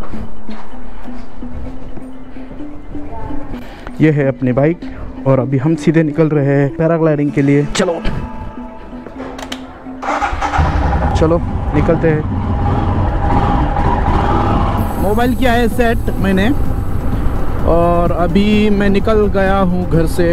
ये है अपनी बाइक और अभी हम सीधे निकल रहे हैं पैराग्लाइडिंग के लिए। चलो चलो निकलते हैं। मोबाइल किया है सेट मैंने और अभी मैं निकल गया हूँ घर से।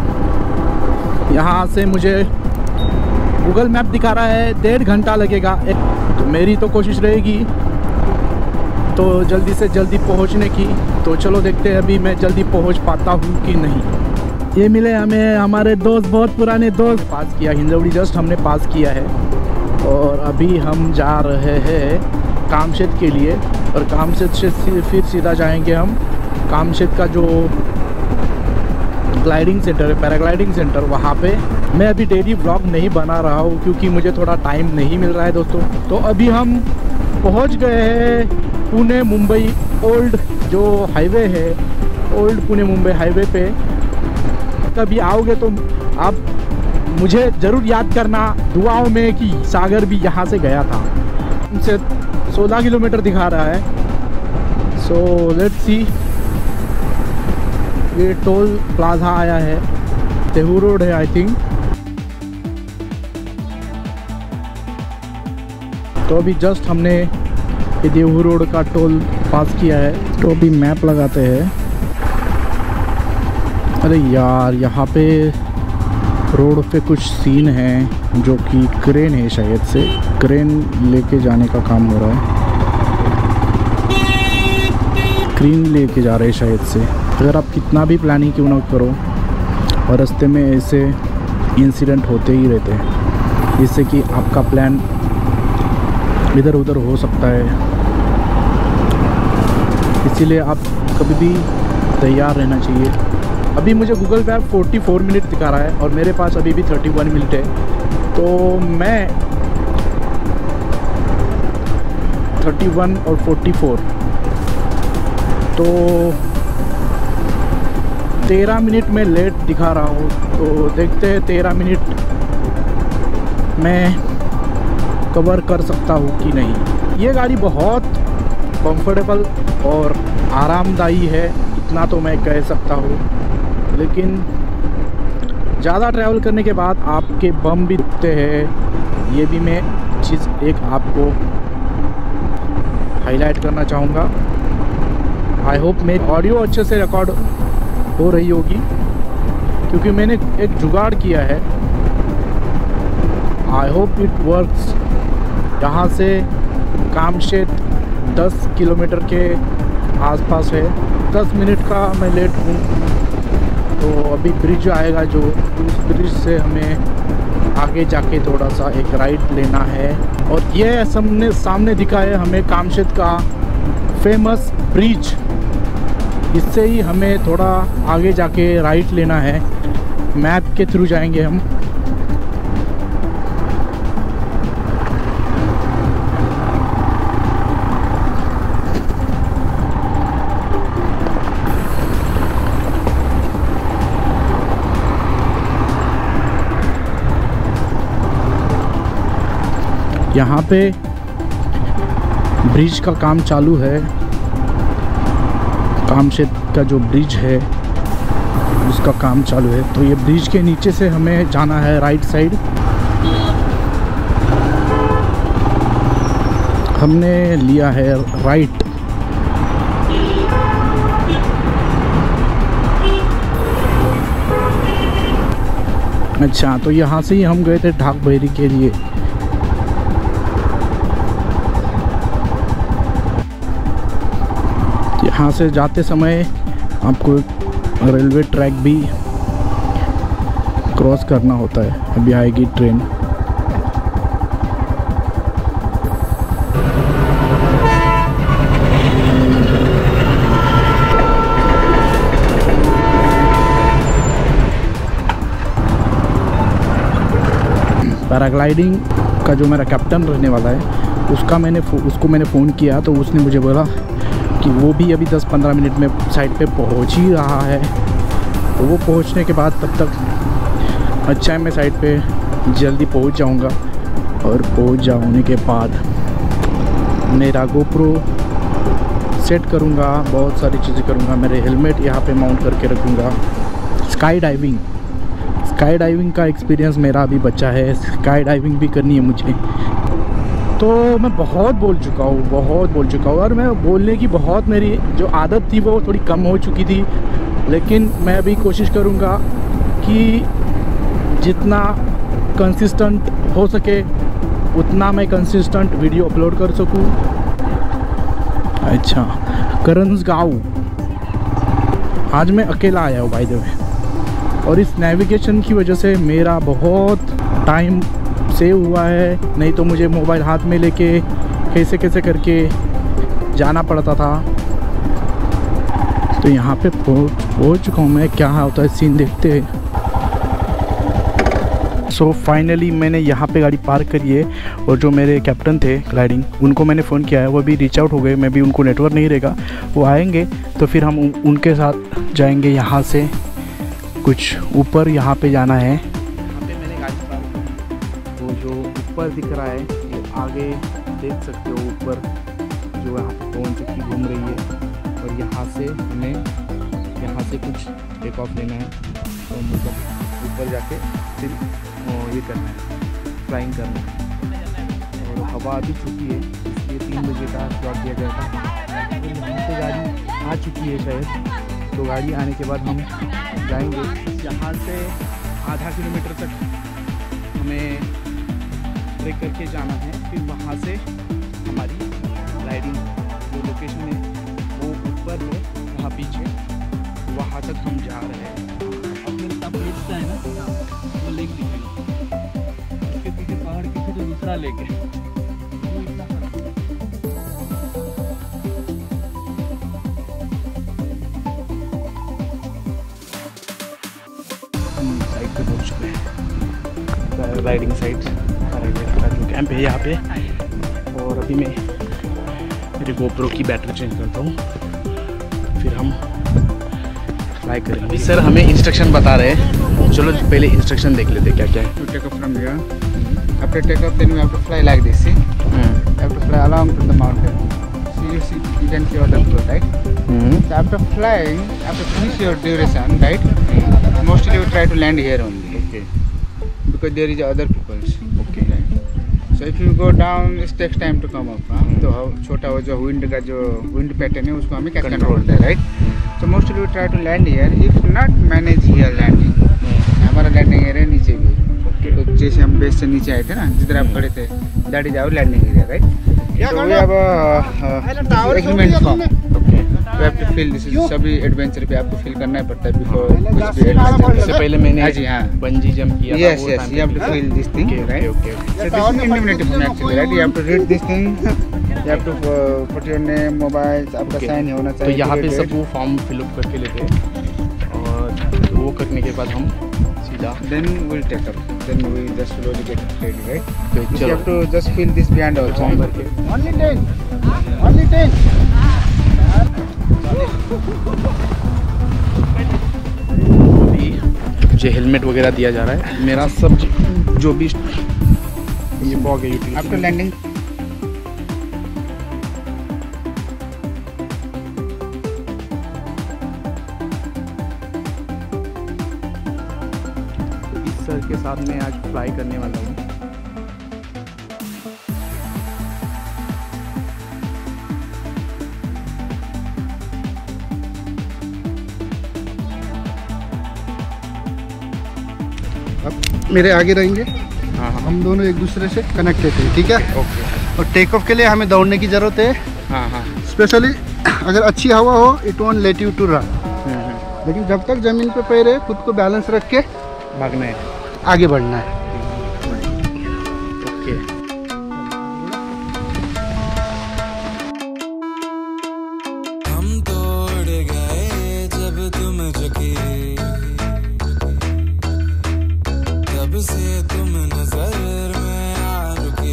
यहाँ से मुझे गूगल मैप दिखा रहा है 1.5 घंटा लगेगा। तो मेरी तो कोशिश रहेगी तो जल्दी से जल्दी पहुँचने की। तो चलो देखते हैं अभी मैं जल्दी पहुँच पाता हूँ कि नहीं। ये मिले हमें हमारे दोस्त, बहुत पुराने दोस्त। पास किया हिंजवड़ी, जस्ट हमने पास किया है और अभी हम जा रहे हैं कामशेद के लिए। और कामशेद से फिर सीधा जाएंगे हम कामशेद का जो ग्लाइडिंग सेंटर है, पैराग्लाइडिंग सेंटर, वहाँ पे। मैं अभी डेली व्लॉग नहीं बना रहा हूँ क्योंकि मुझे थोड़ा टाइम नहीं मिल रहा है दोस्तों। तो अभी हम पहुँच गए हैं पुणे मुंबई ओल्ड जो हाईवे है, ओल्ड पुणे मुंबई हाईवे पे। कभी आओगे तो आप मुझे ज़रूर याद करना दुआओं में कि सागर भी यहाँ से गया था। हमसे 16 किलोमीटर दिखा रहा है। So let's see. ये टोल प्लाजा आया है, देहू रोड है आई थिंक। तो अभी जस्ट हमने ये देहू रोड का टोल पास किया है। तो अभी मैप लगाते हैं। अरे यार, यहाँ पे रोड पे कुछ सीन है जो कि क्रेन है, शायद से क्रेन लेके जाने का काम हो रहा है। क्रेन लेके जा रहे हैं शायद से। अगर आप कितना भी प्लानिंग क्यों ना करो और रास्ते में ऐसे इंसिडेंट होते ही रहते हैं, जिससे कि आपका प्लान इधर उधर हो सकता है। इसीलिए आप कभी भी तैयार रहना चाहिए। अभी मुझे गूगल मैप 44 मिनट दिखा रहा है और मेरे पास अभी भी 31 मिनट है। तो मैं 31 और 44 तो 13 मिनट में लेट दिखा रहा हूँ। तो देखते हैं 13 मिनट मैं कवर कर सकता हूँ कि नहीं। ये गाड़ी बहुत कंफर्टेबल और आरामदायी है, इतना तो मैं कह सकता हूँ। लेकिन ज़्यादा ट्रैवल करने के बाद आपके बम भी दुखते हैं। ये भी मैं चीज़ एक आपको हाईलाइट करना चाहूँगा। आई होप मेरी ऑडियो अच्छे से रिकॉर्ड हो रही होगी क्योंकि मैंने एक जुगाड़ किया है। I hope it works. यहाँ से कामशेद 10 किलोमीटर के आसपास है। 10 मिनट का मैं लेट हूँ। तो अभी ब्रिज आएगा जो, उस ब्रिज से हमें आगे जाके थोड़ा सा एक राइट लेना है। और ये सामने दिखा है हमें कामशेद का फेमस ब्रिज। इससे ही हमें थोड़ा आगे जाके राइट लेना है। मैप के थ्रू जाएंगे हम। यहाँ पे ब्रिज का काम चालू है। कामशेद का जो ब्रिज है उसका काम चालू है। तो ये ब्रिज के नीचे से हमें जाना है राइट साइड। हमने लिया है राइट। अच्छा, तो यहाँ से ही हम गए थे ढाक बहरी के लिए। यहाँ से जाते समय आपको रेलवे ट्रैक भी क्रॉस करना होता है। अभी आएगी ट्रेन। पैराग्लाइडिंग का जो मेरा कैप्टन रहने वाला है उसको मैंने फ़ोन किया तो उसने मुझे बोला कि वो भी अभी 10-15 मिनट में साइट पे पहुंच ही रहा है। तो वो पहुंचने के बाद तब तक अच्छा है मैं साइट पे जल्दी पहुंच जाऊंगा। और पहुंच जाने के बाद मेरा GoPro सेट करूँगा, बहुत सारी चीज़ें करूँगा। मेरे हेलमेट यहाँ पे माउंट करके रखूँगा। स्काई डाइविंग का एक्सपीरियंस मेरा अभी बचा है, स्काई डाइविंग भी करनी है मुझे। तो मैं बहुत बोल चुका हूँ और मैं बोलने की बहुत मेरी जो आदत थी वो थोड़ी कम हो चुकी थी, लेकिन मैं अभी कोशिश करूँगा कि जितना कंसिस्टेंट हो सके उतना मैं कंसिस्टेंट वीडियो अपलोड कर सकूँ। अच्छा, करंजगांव आज मैं अकेला आया हूँ बाय द वे, और इस नेविगेशन की वजह से मेरा बहुत टाइम सेव हुआ है। नहीं तो मुझे मोबाइल हाथ में लेके कैसे करके जाना पड़ता था। तो यहाँ पे पहुँच चुका हूँ मैं, क्या होता है सीन देखते हैं। सो फाइनली मैंने यहाँ पे गाड़ी पार्क करी है, और जो मेरे कैप्टन थे ग्लाइडिंग, उनको मैंने फ़ोन किया है, वो भी रीच आउट हो गए। मैं भी उनको नेटवर्क नहीं रहेगा, वो आएंगे तो फिर हम उनके साथ जाएंगे। यहाँ से कुछ ऊपर यहाँ पे जाना है। यहाँ पे मैंने गाड़ी पार्क की, वो जो ऊपर दिख रहा है वो आगे देख सकते हो, ऊपर जो यहाँ पे पवन चक्की घूम रही है। और यहाँ से हमें यहाँ से कुछ टेक ऑफ लेना है, तो मतलब ऊपर जाके फिर ये करना है, फ्लाइंग करना है। और हवा अभी छुट्टी है, इसलिए 3 बजे का स्लॉट दिया गया था। तो यहाँ पे गाड़ी आ चुकी है शायद, तो गाड़ी आने के बाद हम जाएंगे। यहाँ से आधा किलोमीटर तक हमें ट्रेक करके जाना है, फिर वहाँ से हमारी राइडिंग जो लोकेशन है वो ऊपर है, वहाँ पीछे, वहाँ तक हम जा रहे हैं। है ना, वो लेक दिखेगा, उसके पीछे पहाड़ के पीछे दूसरा लेक है। साइड पे पहुँच चुके हैं, राइडिंग साइड का जो कैंप है यहाँ पे। और अभी मैं मेरे गोप्रो की बैटरी चेंज करता हूँ, फिर हम फ्लाई करेंगे। अभी सर हमें इंस्ट्रक्शन बता रहे हैं, चलो पहले इंस्ट्रक्शन देख लेते क्या क्या है। To take off from here. After take off, then we have to fly like this. See? You have to fly along to the mountain. See, you can see all the flow, right? So after flying, after finish your duration, right? Mostly you try to land here only. Okay. Because there is other people's. Okay. Right? So if you go down, it takes time to come up. तो छोटा वो जो wind का जो wind pattern है उसको हमें कैसे कंट्रोल करते हैं, right? So mostly we try to land here. If not, manage here landing. हमारा लैंडिंग एरिया नीचे भी। तो जैसे हम बेस से नीचे आए थे ना, जिधर आप खड़े थे, that is our landing area, right? So we have a agreement form. Okay. We have to fill this. सभी एडवेंचर पे आपको फिल करना ही पड़ता है before कुछ भी एडवेंचर। इससे पहले मैंने बंजी जंप किया था। Yes, you have to fill this thing, right? Okay. So this is indemnity form actually, right? You have to read this thing. You have to put your name, mobile, आपका sign होना चाहिए। तो यहाँ पे सब वो फॉर्म फिलअप करके लेते हैं, और वो करने के बाद हम सीधा then we'll take up. Then we just slowly get ready, right? तो You have to just fill this behind also. Form करके Only 10. Only 10. मुझे हेलमेट वगैरह दिया जा रहा है, मेरा सब जो भी ये फॉग है यूटिलिटी। After landing. सर के साथ मैं आज फ्लाई करने वाला हूँ। अब मेरे आगे रहेंगे। हाँ हाँ, हम दोनों एक दूसरे से कनेक्टेड हैं, ठीक है? ओके। और टेक ऑफ के लिए हमें दौड़ने की ज़रूरत है। हाँ हाँ, स्पेशली अगर अच्छी हवा हो, it won't let you to run. लेकिन जब तक ज़मीन पे पैर है, खुद को बैलेंस रख के भागना है, आगे बढ़ना है। ओके। हम तोड़ गए जब तुम झुकी, तब से तुम नजर में आ रुकी।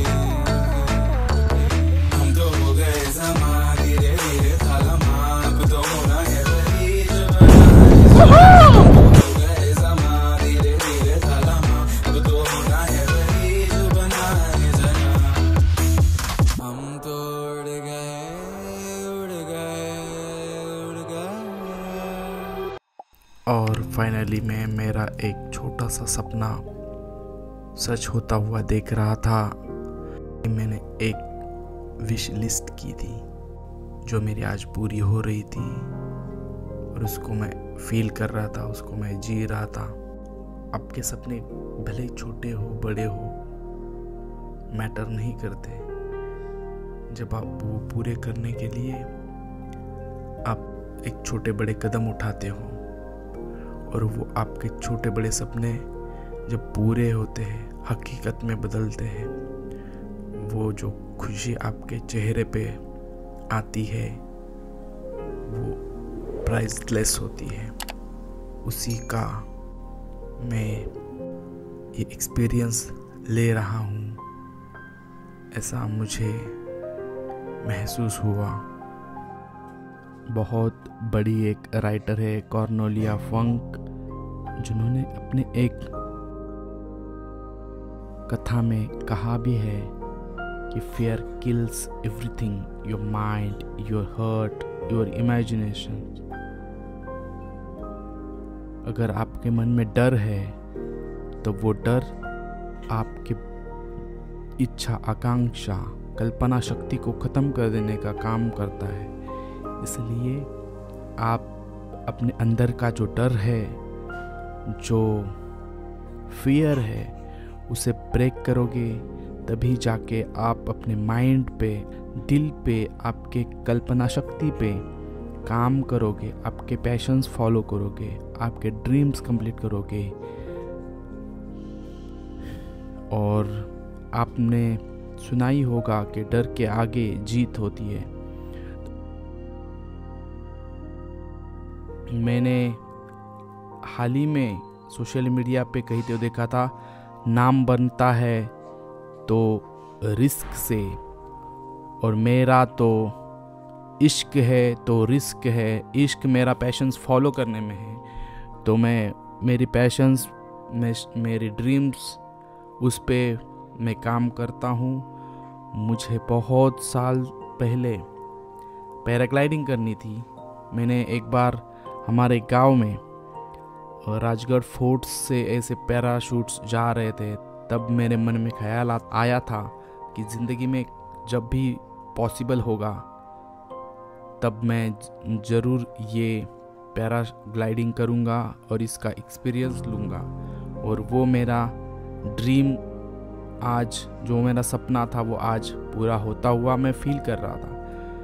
हम तो हो गए समा, धीरे धीरे थालमा, अब तो होना है वही जो बनाए। हो गए समा, धीरे धीरे थालमा, अब तो होना है वही जो बनाए जना। हम तो उड़ गए, उड़ गए। और फाइनली मैं मेरा एक छोटा सा सपना सच होता हुआ देख रहा था। मैंने एक विश लिस्ट की थी जो मेरी आज पूरी हो रही थी और उसको मैं फील कर रहा था, उसको मैं जी रहा था। आपके सपने भले ही छोटे हो बड़े हो मैटर नहीं करते, जब आप वो पूरे करने के लिए आप एक छोटे बड़े कदम उठाते हो और वो आपके छोटे बड़े सपने जब पूरे होते हैं, हकीकत में बदलते हैं, वो जो खुशी आपके चेहरे पे आती है वो प्राइसलेस होती है। उसी का मैं ये एक्सपीरियंस ले रहा हूँ, ऐसा मुझे महसूस हुआ। बहुत बड़ी एक राइटर है कॉर्नेलिया फंक, जिन्होंने अपने एक कथा में कहा भी है कि fear kills everything, your mind, your heart, your imagination। अगर आपके मन में डर है तो वो डर आपके इच्छा, आकांक्षा, कल्पना शक्ति को ख़त्म कर देने का काम करता है। इसलिए आप अपने अंदर का जो डर है, जो फियर है, उसे ब्रेक करोगे तभी जाके आप अपने माइंड पे, दिल पे, आपके कल्पना शक्ति पे काम करोगे, आपके पैशंस फॉलो करोगे, आपके ड्रीम्स कंप्लीट करोगे। और आपने सुना ही होगा कि डर के आगे जीत होती है। मैंने हाल ही में सोशल मीडिया पे कहीं तो देखा था, नाम बनता है तो रिस्क से, और मेरा तो इश्क है तो रिस्क है। इश्क मेरा पैशंस फॉलो करने में है, तो मैं मेरी पैशंस में, मेरी ड्रीम्स, उस पे मैं काम करता हूँ। मुझे बहुत साल पहले पैराग्लाइडिंग करनी थी। मैंने एक बार हमारे गांव में राजगढ़ फोर्ट से ऐसे पैराशूट्स जा रहे थे, तब मेरे मन में ख्याल आया था कि ज़िंदगी में जब भी पॉसिबल होगा तब मैं ज़रूर ये पैराग्लाइडिंग करूँगा और इसका एक्सपीरियंस लूँगा। और वो मेरा ड्रीम आज, जो मेरा सपना था, वो आज पूरा होता हुआ मैं फील कर रहा था।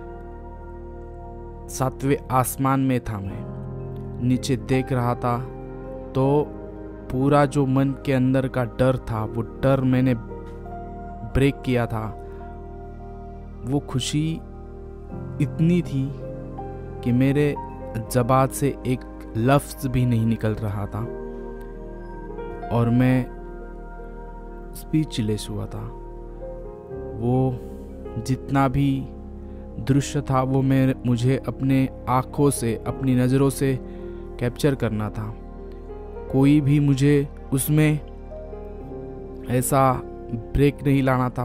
7वें आसमान में था मैं, नीचे देख रहा था, तो पूरा जो मन के अंदर का डर था, वो डर मैंने ब्रेक किया था। वो खुशी इतनी थी कि मेरे ज़बान से एक लफ्ज़ भी नहीं निकल रहा था और मैं स्पीचलेस हुआ था। वो जितना भी दृश्य था वो मुझे अपने आँखों से, अपनी नज़रों से कैप्चर करना था। कोई भी मुझे उसमें ऐसा ब्रेक नहीं लाना था।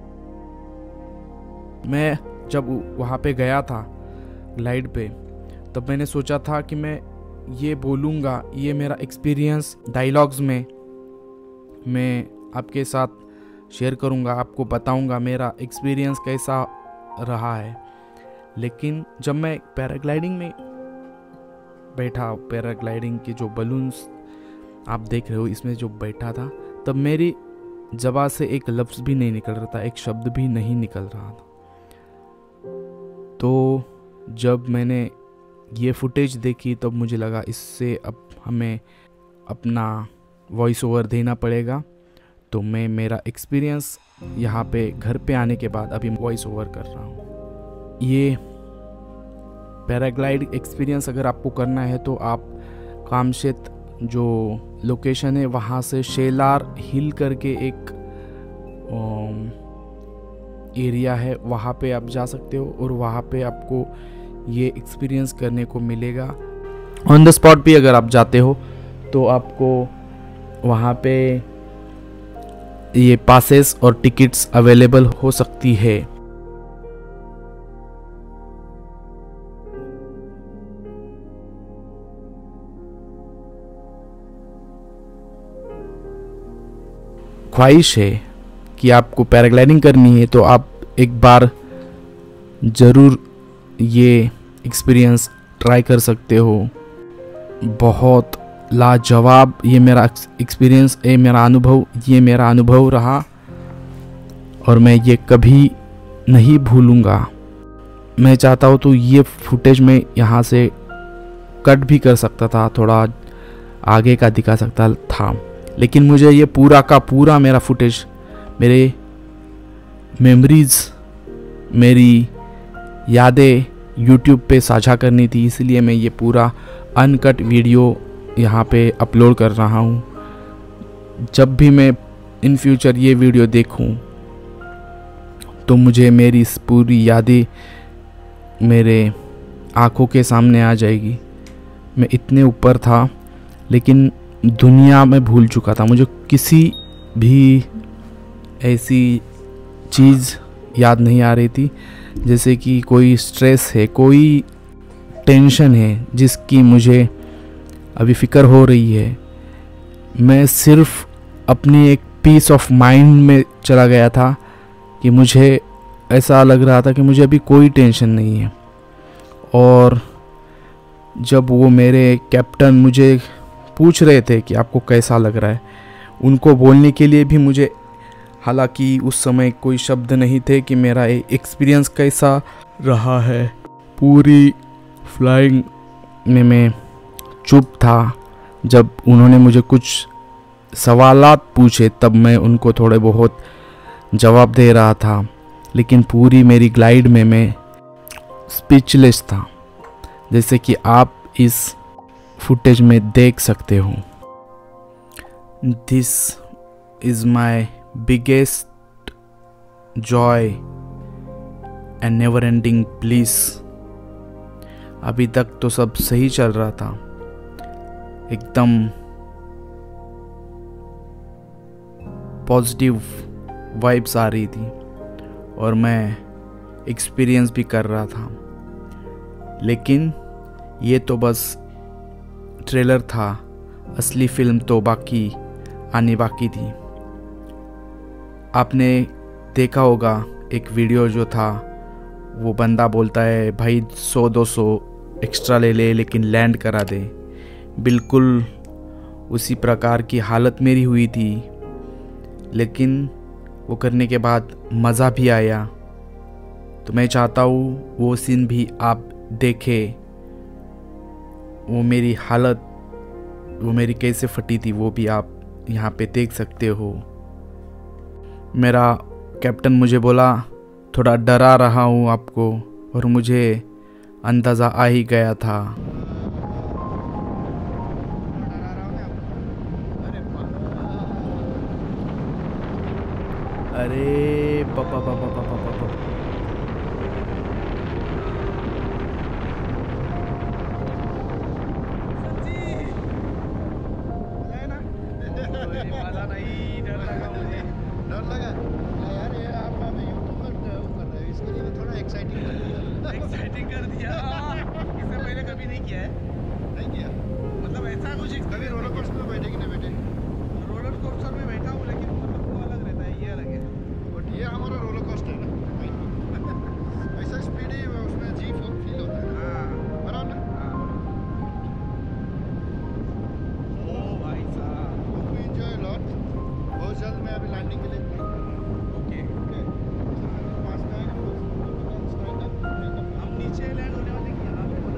मैं जब वहाँ पे गया था ग्लाइड पे, तब मैंने सोचा था कि मैं ये बोलूँगा, ये मेरा एक्सपीरियंस डायलॉग्स में मैं आपके साथ शेयर करूँगा, आपको बताऊँगा मेरा एक्सपीरियंस कैसा रहा है। लेकिन जब मैं पैराग्लाइडिंग में बैठा, पैराग्लाइडिंग के जो बलून्स आप देख रहे हो, इसमें जो बैठा था, तब मेरी ज़बान से एक लफ्ज़ भी नहीं निकल रहा था, एक शब्द भी नहीं निकल रहा था। तो जब मैंने ये फुटेज देखी तब मुझे लगा इससे अब हमें अपना वॉइस ओवर देना पड़ेगा। तो मैं मेरा एक्सपीरियंस यहाँ पे घर पे आने के बाद अभी वॉइस ओवर कर रहा हूँ। ये पैराग्लाइड एक्सपीरियंस अगर आपको करना है तो आप कामशेत जो लोकेशन है वहाँ से शेलार हिल करके एक एरिया है, वहाँ पे आप जा सकते हो और वहाँ पे आपको ये एक्सपीरियंस करने को मिलेगा। ऑन द स्पॉट भी अगर आप जाते हो तो आपको वहाँ पे ये पासेस और टिकट्स अवेलेबल हो सकती है। ख्वाहिश है कि आपको पैराग्लाइडिंग करनी है तो आप एक बार ज़रूर ये एक्सपीरियंस ट्राई कर सकते हो। बहुत लाजवाब ये मेरा एक्सपीरियंस, ये मेरा अनुभव रहा और मैं ये कभी नहीं भूलूँगा। मैं चाहता हूँ तो ये फुटेज में यहाँ से कट भी कर सकता था, थोड़ा आगे का दिखा सकता था, लेकिन मुझे ये पूरा का पूरा मेरा फुटेज, मेरे मेमोरीज़, मेरी यादें YouTube पे साझा करनी थी, इसलिए मैं ये पूरा अनकट वीडियो यहाँ पे अपलोड कर रहा हूँ। जब भी मैं इन फ्यूचर ये वीडियो देखूँ तो मुझे मेरी इस पूरी यादें मेरे आँखों के सामने आ जाएगी। मैं इतने ऊपर था लेकिन दुनिया में भूल चुका था, मुझे किसी भी ऐसी चीज़ याद नहीं आ रही थी, जैसे कि कोई स्ट्रेस है, कोई टेंशन है जिसकी मुझे अभी फ़िक्र हो रही है। मैं सिर्फ अपनी एक पीस ऑफ माइंड में चला गया था कि मुझे ऐसा लग रहा था कि मुझे अभी कोई टेंशन नहीं है। और जब वो मेरे कैप्टन मुझे पूछ रहे थे कि आपको कैसा लग रहा है, उनको बोलने के लिए भी मुझे, हालांकि उस समय कोई शब्द नहीं थे कि मेरा एक्सपीरियंस कैसा रहा है। पूरी फ्लाइंग में मैं चुप था। जब उन्होंने मुझे कुछ सवालात पूछे तब मैं उनको थोड़े बहुत जवाब दे रहा था, लेकिन पूरी मेरी ग्लाइड में मैं स्पीचलेस था, जैसे कि आप इस फुटेज में देख सकते हो। This is my biggest joy and never ending bliss. अभी तक तो सब सही चल रहा था, एकदम पॉजिटिव वाइब्स आ रही थी और मैं एक्सपीरियंस भी कर रहा था, लेकिन ये तो बस ट्रेलर था, असली फिल्म तो आने बाकी थी। आपने देखा होगा एक वीडियो जो था, वो बंदा बोलता है भाई 100-200 एक्स्ट्रा ले ले लेकिन लैंड करा दे। बिल्कुल उसी प्रकार की हालत मेरी हुई थी, लेकिन वो करने के बाद मज़ा भी आया। तो मैं चाहता हूँ वो सीन भी आप देखें, वो मेरी हालत, वो मेरी कैसे फटी थी, वो भी आप यहाँ पे देख सकते हो। मेरा कैप्टन मुझे बोला थोड़ा डरा रहा हूँ आपको, और मुझे अंदाज़ा आ ही गया था। अरे पापा पापा पापा पापा डर लगा यार, ये आप हमें यूट्यूब पर वो कर रहे हो, इसके लिए थोड़ा एक्साइटिंग कर दिया। इससे पहले कभी नहीं किया है? नहीं किया, मतलब ऐसा कुछ कभी रोलर कोस्टर में बैठे कि नहीं बैठे? रोलर कोस्टर में बैठा हूँ, लेकिन मतलब वो अलग रहता है, ये अलग है। बट ये हमारा रोलर कोस्टर है ना, ऐसा स्पीड ही उसमें जी फील होता है। हाँ, बराबर ना? ओ भाई साहब, होप यू एंजॉय लॉट। बहुत जल्द मैं अभी लैंडिंग के लिए ओके। पास का हम नीचे लैंड होने वाले हैं, यहाँ पे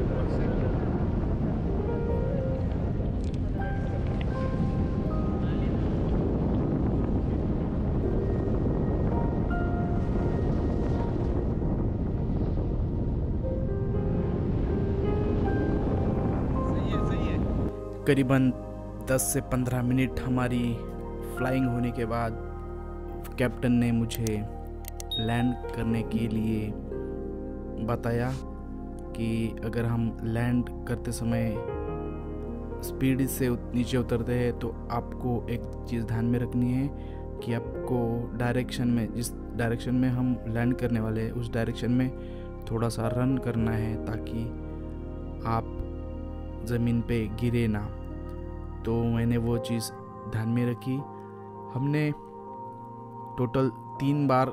सही है। करीबन 10 से 15 मिनट हमारी फ्लाइंग होने के बाद कैप्टन ने मुझे लैंड करने के लिए बताया कि अगर हम लैंड करते समय स्पीड से नीचे उतरते हैं तो आपको एक चीज़ ध्यान में रखनी है कि आपको डायरेक्शन में, जिस डायरेक्शन में हम लैंड करने वाले हैं उस डायरेक्शन में थोड़ा सा रन करना है ताकि आप ज़मीन पे गिरे ना। तो मैंने वो चीज़ ध्यान में रखी। हमने टोटल 3 बार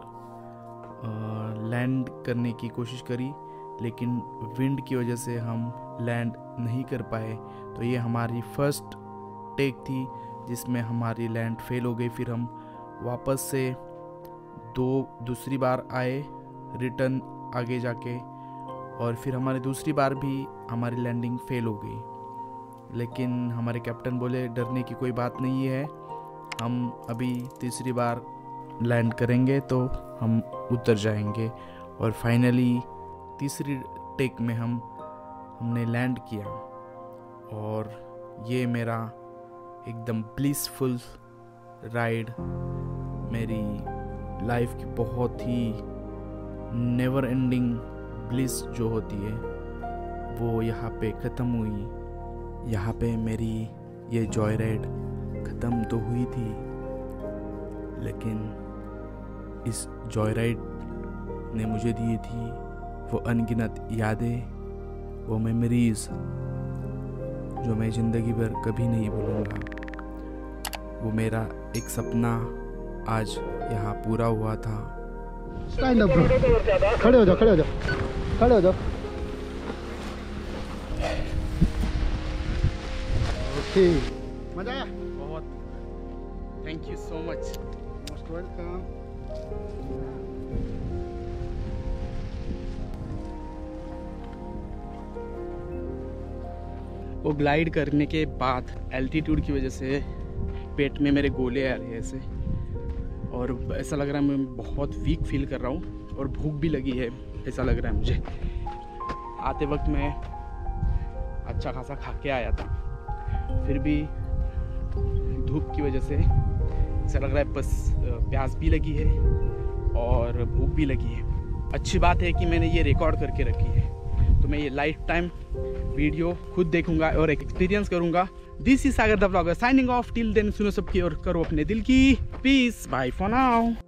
लैंड करने की कोशिश करी, लेकिन विंड की वजह से हम लैंड नहीं कर पाए। तो ये हमारी फर्स्ट टेक थी जिसमें हमारी लैंड फेल हो गई। फिर हम वापस से दूसरी बार आए रिटर्न आगे जाके, और फिर हमारी दूसरी बार भी हमारी लैंडिंग फेल हो गई। लेकिन हमारे कैप्टन बोले डरने की कोई बात नहीं है, हम अभी तीसरी बार लैंड करेंगे तो हम उतर जाएंगे। और फाइनली तीसरी टेक में हमने लैंड किया, और ये मेरा एकदम ब्लिसफुल राइड, मेरी लाइफ की बहुत ही नेवर एंडिंग ब्लिस जो होती है वो यहाँ पे ख़त्म हुई। यहाँ पे मेरी ये जॉय राइड ख़त्म तो हुई थी, लेकिन इस जॉय राइड ने मुझे दी थी वो अनगिनत यादें, वो मेमोरीज जो मैं ज़िंदगी भर कभी नहीं भूलूंगा। वो मेरा एक सपना आज यहाँ पूरा हुआ था। स्टैंड अप ब्रो, खड़े हो जाओ, खड़े हो जाओ, खड़े हो जाओ। ओके, मजा आया? बहुत, thank you so much. Most welcome. वो ग्लाइड करने के बाद एल्टीट्यूड की वजह से पेट में मेरे गोले आ रहे हैं ऐसे, और ऐसा लग रहा है मैं बहुत वीक फील कर रहा हूँ, और भूख भी लगी है ऐसा लग रहा है मुझे। आते वक्त मैं अच्छा खासा खा के आया था, फिर भी धूप की वजह से ऐसा लग रहा है बस प्यास भी लगी है और भूख भी लगी है। अच्छी बात है कि मैंने ये रिकॉर्ड करके रखी है, तो मैं ये लाइफ टाइम वीडियो खुद देखूंगा और एक्सपीरियंस करूंगा। This is Sagar the vlogger signing off. Till then सुनो सबकी और करो अपने दिल की। Peace, bye for now.